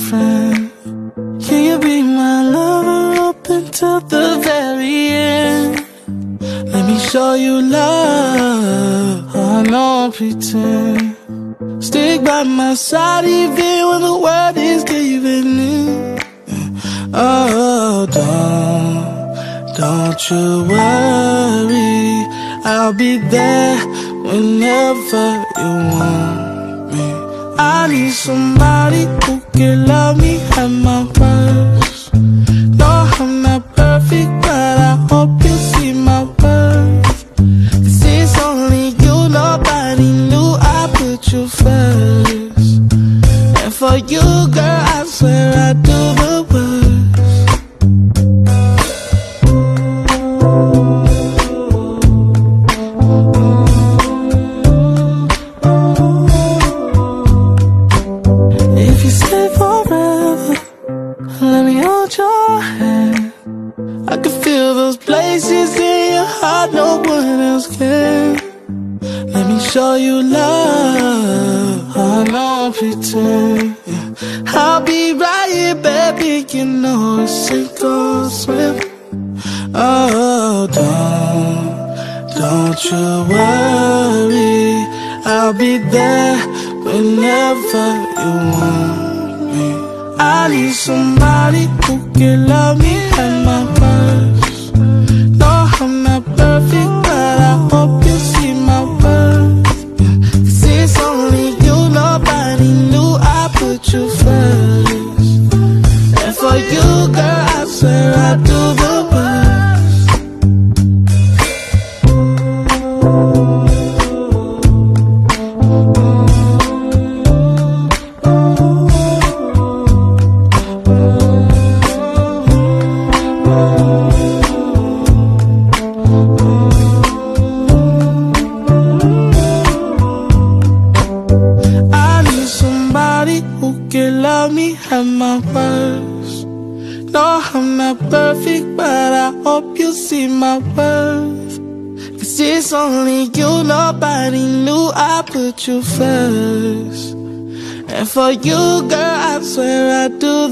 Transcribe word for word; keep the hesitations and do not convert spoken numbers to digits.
friend? Can you be my lover up until the very end? Let me show you love, I don't pretend. Stick by my side even when the world is giving in. Oh, don't, don't you worry, I'll be there whenever you want me. I need somebody who can love me at my worst. No, I'm not perfect, but I hope you see my worth. This is only you, nobody knew I put you first. And for you, girl, I swear I do the worst. If you stay forever, let me hold your hand. I can feel those places in your heart no one else can. Let me show you love, I don't pretend. I'll be right here, baby, you know it's sink or swim. Oh, don't, don't you worry, I'll be there whenever you want me. I need somebody who can love me at my worst. No, I'm not perfect, but I hope you see my worth. This is only you, nobody knew I put you first. And for you, girl, I swear I do the worst. At my worst. No, I'm not perfect, but I hope you see my worth. Cause it's only you, nobody knew I put you first. And for you, girl, I swear I do